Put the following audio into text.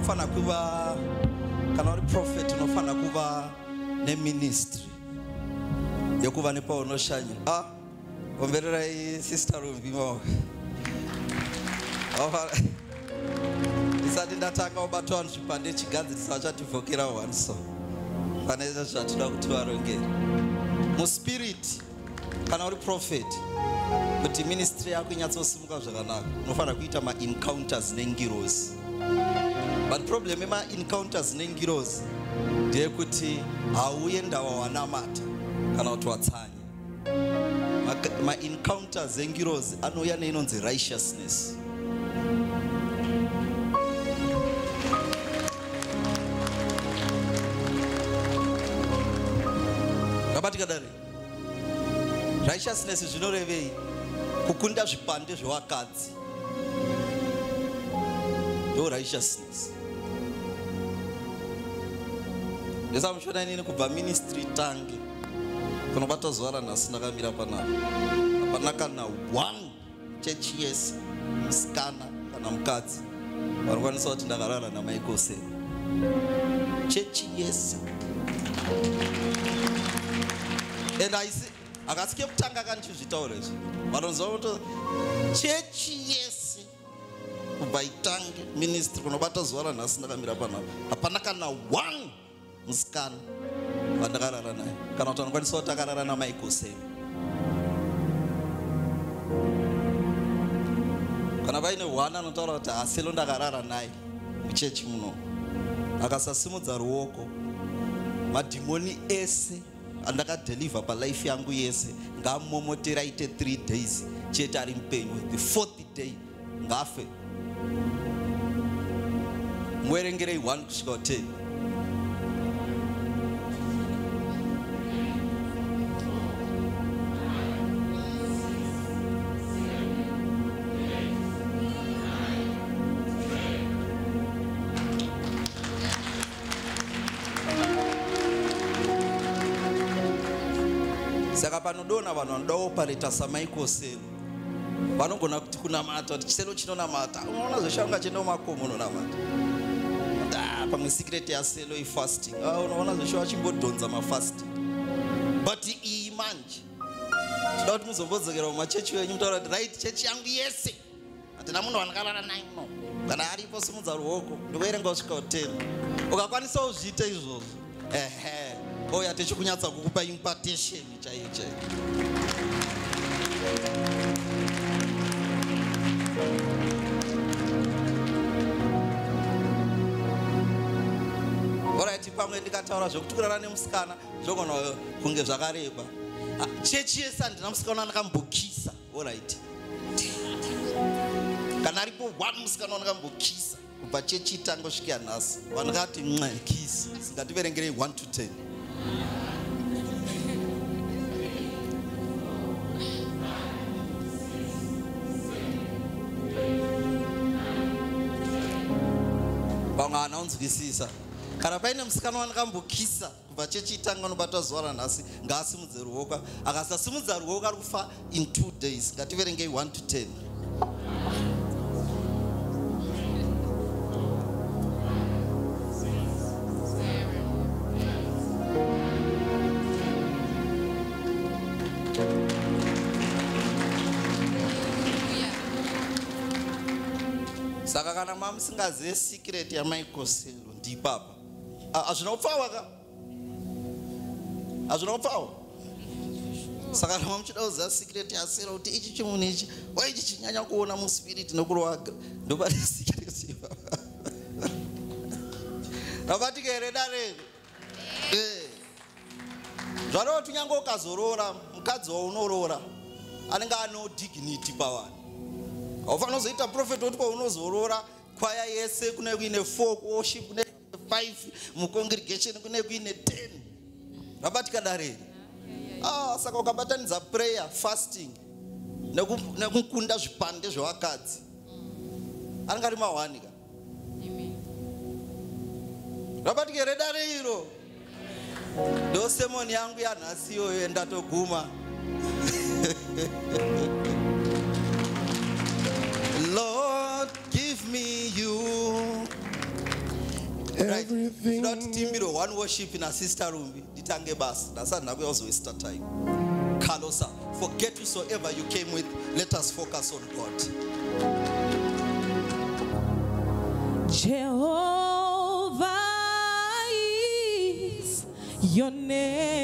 unofana kuva kana uri prophet unofana kuva neministry yokuva nepaunoshanyira. Ombererai sister Rumbimo. Isati ndatanga ubatwa nchipande chigadzirisa chativhokera one so. Paneza zvatoda kuti varongere. Mu spirit kana uri prophet kuti ministry yako inyatsosimuka zvakanaka unofana kuita ma encounters nengirozi. But problem ema encounters nengirozi ndeyekuti hauenda wawanamata kana kuti watsanya. Ma encounters engirozi anouya neinonzi righteousness. Rabatikadare. Righteousness zvinorevei kukunda zvipande zvevakadzi. Ndo righteousness. Ndesamushona inini kubva ministry tange kunobata zuva ranhasi ndakamira panapa. Hapana kana one church yes musikana kana mukadzi vanokwanisa kuti ndakarara namaikose. Church yes. And I see akasikia kutanga kanchizvitaura izvi vanonzwa kuti church yes kubva itange ministry kunobata zuva ranhasi ndakamira panapa. Hapana kana one musikana vandakarara naye kana kuti vanokwanisa kuti akarara namaikose. Kana vaine one anotaura kuti aselo ndakarara naye muchechi muno akasasimudza ruoko madhimoni ese andakadeliver palife yangu yese ngamomotera aite 3 days chete ari mupenyu. The 4th day ngafe. Muerengerei 1 kusvika 10. Saka panodona vanhu vanoda operata samaiko selo vanogona kuti kunamata kuti chiselo chinonamata unoona zvoshanga chenda mumakomo unonamata pamwe secret yaselo ifasting unoona zvoshuva chimbodhonza mafasting. But iyi manje toda kuti muzombodzokera mumachechi wenyu mutaura kuti right chechi yangu yese hatina munhu vanokarara naye muno kana aripo simudza ruoko ndikuerenga kusvika 10 ukakwanisa kuzviita izvozvo oya tichikunyatsa kukupa impartation chaiyo chaiyo. Alright, pamwe ndikataura zvokuti kurara nemusikana zvogona kunge zvakareba. Chechi yese handina musikana andakambokisa. Alright. Kana aripo one musikana andakambokisa kubva chechi itanga kusvika nhasi vandakati kisi ngativerengerei 1 to 10. Vamwe hana unzwisisa. Kana paine musikana wandakambokisa kubva chechi itanga unobata zuva ranhasi ngaasimudze ruoko. Akasasimudza ruoko ari kufa in 2 days. Ngativerengei 1 to 10. Saka kana mamusingazive secret yamaikoselo ndipapa hazvina kupfawa ka hazvina kupfawa. Saka kana mamuchida kuziva secret yaselo kuti ichi chimunhu ichi waichi chinyanya kuona muspirit nekurowaga ndopati secret ipapa. Rabatika here darero zvarova tunyange ukazorora mukadzi waunorora anenge ano dignity pavanhu. Haufanira kuzoita prophet kuti paunozorora kwaya yese kune kuine 4 worship kune 5 mukongregation kune kuine 10. Rabatika dareri. Saka ukabatanidza prayer fasting nekukunda zvipande zvevakadzi anenge ari mawanika. Rabatika here darero. Ndo semoni yangu yanhasi iyoyo ndatoguma. Lord, give me you. Everything. Not timbiro one worship in a sister room. Ditange bas. That's not also waste time. Kalosa. Forget whosoever you came with. Let us focus on God. Jehovah is your name.